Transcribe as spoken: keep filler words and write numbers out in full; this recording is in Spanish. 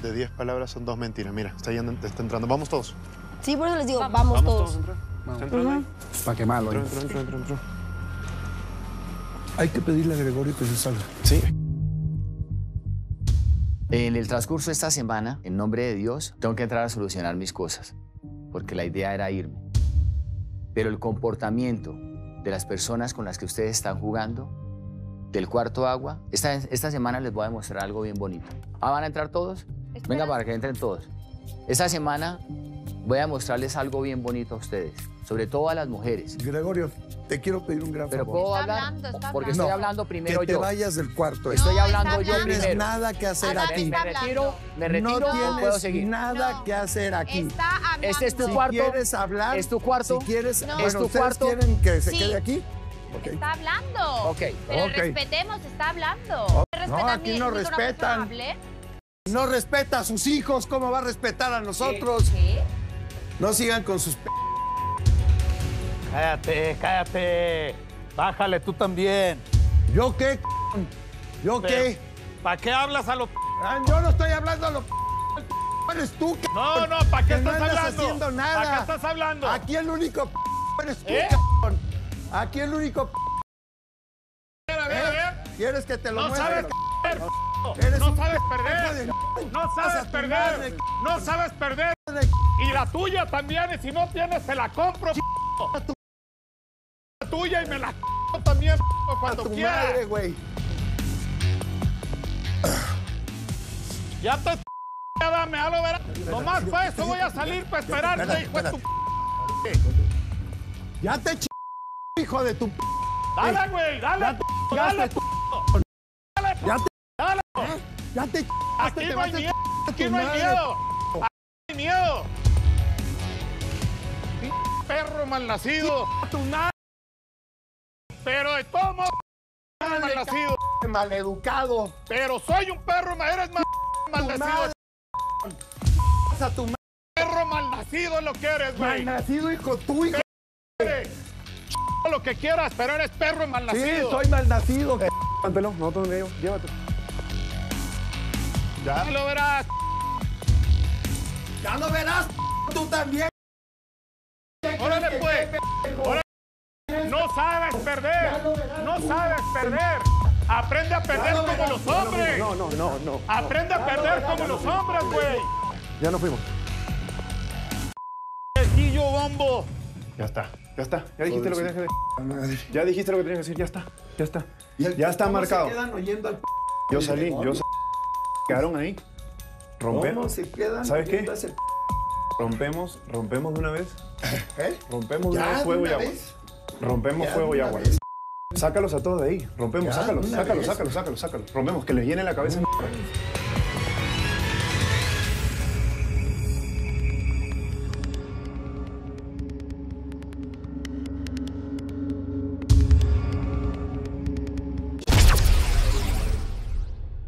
de diez palabras son dos mentiras. Mira, está, yendo, está entrando. ¿Vamos todos? Sí, por eso les digo, vamos, vamos todos. todos. Entra. Está entrando ahí. Para quemarlo. Entró, entró, entró, entró, entró. Hay que pedirle a Gregorio que se salga. Sí. En el transcurso de esta semana, en nombre de Dios, tengo que entrar a solucionar mis cosas, porque la idea era irme. Pero el comportamiento de las personas con las que ustedes están jugando, del cuarto agua, esta, esta semana les voy a demostrar algo bien bonito. Ah, ¿van a entrar todos? Espera. Venga, para que entren todos. Esta semana voy a mostrarles algo bien bonito a ustedes, sobre todo a las mujeres. Gregorio, te quiero pedir un gran Pero favor. puedo Está hablar, hablando, está porque hablando. estoy No, hablando primero que te yo. vayas del cuarto. Estoy No, hablando está yo hablando. No tienes primero. nada que hacer Adán aquí. está Me retiro, me retiro, No no tienes puedo seguir. nada No. que hacer aquí. Está hablando. Este es tu Si cuarto. quieres hablar, ¿Es tu cuarto? si quieres, No. bueno, ¿Es tu ¿ustedes cuarto? quieren que se Sí. quede aquí? Ok. Está hablando. Ok. Pero Ok. respetemos, está hablando. Oh, Respeta no, a aquí mí, no ni con una respetan. persona hable. No respeta a sus hijos, ¿cómo va a respetar a nosotros? ¿Qué? No sigan con sus... p- Cállate, cállate. Bájale tú también. ¿Yo qué? c-? ¿Yo qué? ¿Para qué hablas a los... Ah, yo no estoy hablando a los... p-. Eres tú, c-. No, no, ¿para qué Que no estás andas hablando? haciendo nada. ¿Para qué estás hablando? Aquí el único... p-. eres tú, ¿Eh? cabrón. Aquí el único... p-. A ver, a ver, a ver. ¿Quieres que te lo No muestre? sabes perder. Eres No un sabes hijo perder. de- No Vas a sabes tu perder. madre, No sabes perder. madre. Y la tuya también. Y si no tienes, te la compro. La tuya y me la compro también A cuando tu quieras. madre, güey. Ya te ya dame, a lo verás. Nomás para eso voy a salir para esperarte, hijo de tu... Ya te ch... hijo de tu... p-. Dale, güey, dale, dale, tú. dale, Ya te... dale. Ya te... ch- Aquí te no vas hay a miedo, ch- aquí tu no hay madre. miedo. Aquí no hay miedo. Perro malnacido. Tu madre, Pero de todo modo, malnacido. maleducado. Pero soy un perro, ma- eres mal, Tu malnacido. madre. A tu madre. Perro malnacido es lo que eres, güey. Malnacido, hijo, tú, hijo. Eres lo que quieras, pero eres perro Sí, malnacido. soy malnacido. Llévatelo, nosotros le llévatelo. Ya lo verás. Ya lo verás, tú también. Órale, pues. Órale. No sabes perder. No sabes perder. Aprende a perder como los hombres. No, no, no, no. Aprende a perder como los hombres, güey. Ya nos fuimos. Quillo bombo. Ya está, ya está. Ya dijiste lo que tenías que decir. Madre. Ya dijiste lo que tenías que decir, ya está. Ya está. Y el- Ya está ¿cómo marcado. se quedan oyendo al p-? Yo salí, yo salí. Quedaron ahí. ¿Cómo Rompemos. se quedan ¿Sabes qué? oyendo ese p-? Rompemos, rompemos de una vez. ¿Eh? Rompemos de una Ya, vez de fuego y una agua. vez. Rompemos Ya, fuego de y una agua. vez. Sácalos a todos de ahí. Rompemos, Ya, sácalos, de una sácalos, vez. sácalos, sácalos, sácalos. Rompemos, que les llene la cabeza.